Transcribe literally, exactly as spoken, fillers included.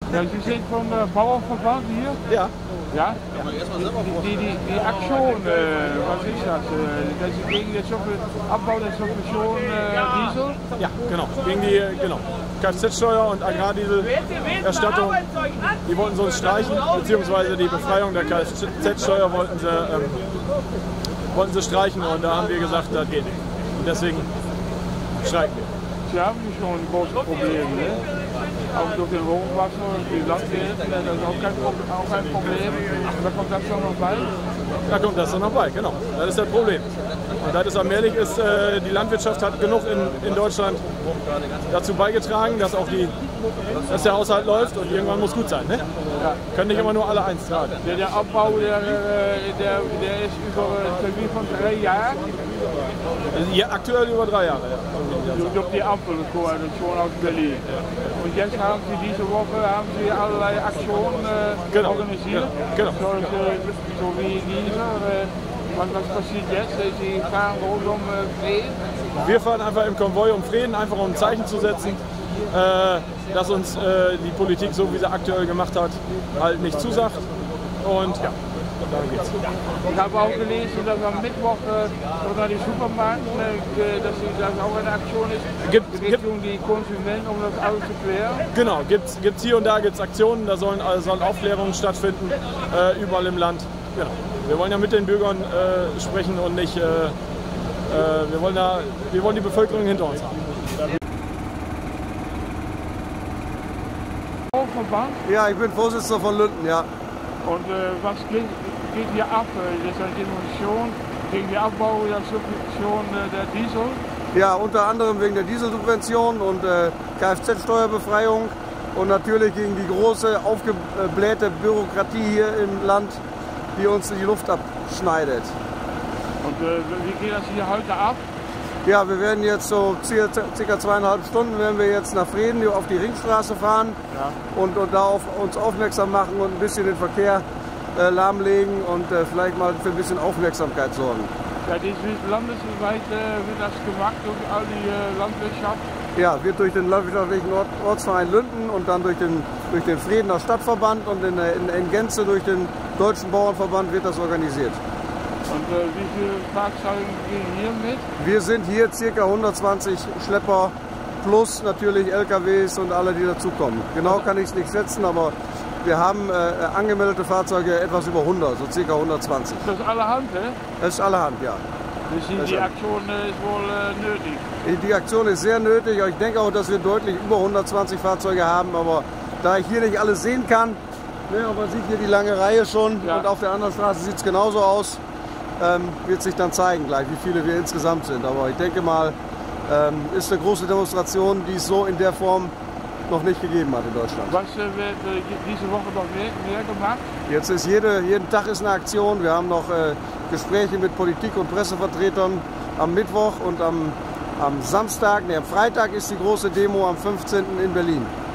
Ja, Sie sind vom äh, Bauernverband hier? Ja. Ja? Die, die, die Aktion, äh, was ist das? Äh, das ist gegen den Abbau der Subvention äh, Diesel? Ja, genau. Gegen die genau. Kfz-Steuer und Agrardieselerstattung. Die wollten sie uns streichen, beziehungsweise die Befreiung der Kfz-Steuer wollten sie, ähm, wollten sie streichen und da haben wir gesagt, das geht nicht. Und deswegen streiken wir. Sie haben schon ein großes Problem, ne? Auch durch den Hochwasser und die Landwirte, das ist auch kein, auch ein Problem. Da kommt das schon noch bei? Da kommt das dann noch bei, genau. Das ist das Problem. Und das ist allmählich ist, äh, die Landwirtschaft hat genug in, in Deutschland dazu beigetragen, dass auch die, dass der Haushalt läuft und irgendwann muss gut sein. Ne? Ja. Können nicht immer nur alle eins tragen. Der, der Abbau der, der, der ist über ein Termin von drei Jahren. Ja, aktuell über drei Jahre. Ja. Durch die Ampelkoalition aus Berlin. Und jetzt haben Sie diese Woche haben Sie allerlei Aktionen äh, genau. organisiert. Genau. So, so wie diese. Äh, was, was passiert jetzt? Sie fahren rund um äh, Frieden? Wir fahren einfach im Konvoi um Frieden, einfach um ein Zeichen zu setzen, äh, dass uns äh, die Politik, so wie sie aktuell gemacht hat, halt nicht zusagt. Und ja. Darum geht's. Ich habe auch gelesen, dass am Mittwoch äh, sogar die Supermärkte, äh, dass das auch eine Aktion ist, gibt, Richtung die Konsumenten, um das alles zu klären. Genau, gibt es hier und da gibt's Aktionen, da sollen, also sollen Aufklärungen stattfinden, äh, überall im Land. Genau. Wir wollen ja mit den Bürgern äh, sprechen und nicht, äh, äh, wir, wollen da, wir wollen die Bevölkerung hinter uns haben. Ja, ich bin Vorsitzender von Lünden, ja. Und äh, was geht, geht hier ab? Das ist eine Demonstration gegen den Abbau der Subvention äh, der Diesel. Ja, unter anderem wegen der Dieselsubvention und äh, Kfz-Steuerbefreiung und natürlich gegen die große, aufgeblähte Bürokratie hier im Land, die uns die Luft abschneidet. Und äh, wie geht das hier heute ab? Ja, wir werden jetzt so circa zweieinhalb Stunden werden wir jetzt nach Frieden auf die Ringstraße fahren ja. und, und da auf uns aufmerksam machen und ein bisschen den Verkehr äh, lahmlegen und äh, vielleicht mal für ein bisschen Aufmerksamkeit sorgen. Ja, das wird landesweit äh, wird das gemacht durch all die äh, Landwirtschaft? Ja, wird durch den landwirtschaftlichen Ort, Ortsverein Lünden und dann durch den, durch den Friedener Stadtverband und in, in, in Gänze durch den Deutschen Bauernverband wird das organisiert. Und äh, wie viele Fahrzeuge gehen hier mit? Wir sind hier ca. hundertzwanzig Schlepper plus natürlich L K Ws und alle, die dazukommen. Genau kann ich es nicht schätzen, aber wir haben äh, angemeldete Fahrzeuge etwas über hundert, so ca. hundertzwanzig. Das ist allerhand, ne? Das ist allerhand, ja. Die, die Aktion äh, ist wohl äh, nötig? Die Aktion ist sehr nötig. Ich denke auch, dass wir deutlich über hundertzwanzig Fahrzeuge haben, aber da ich hier nicht alles sehen kann, ne, aber man sieht hier die lange Reihe schon ja. Und auf der anderen Straße sieht es genauso aus. Ähm, wird sich dann zeigen gleich, wie viele wir insgesamt sind. Aber ich denke mal, ähm, ist eine große Demonstration, die es so in der Form noch nicht gegeben hat in Deutschland. Was äh, wird äh, diese Woche noch mehr, mehr gemacht? Jetzt ist jede, jeden Tag ist eine Aktion. Wir haben noch äh, Gespräche mit Politik- und Pressevertretern am Mittwoch und am, am Samstag, nee, am Freitag ist die große Demo am fünfzehnten in Berlin.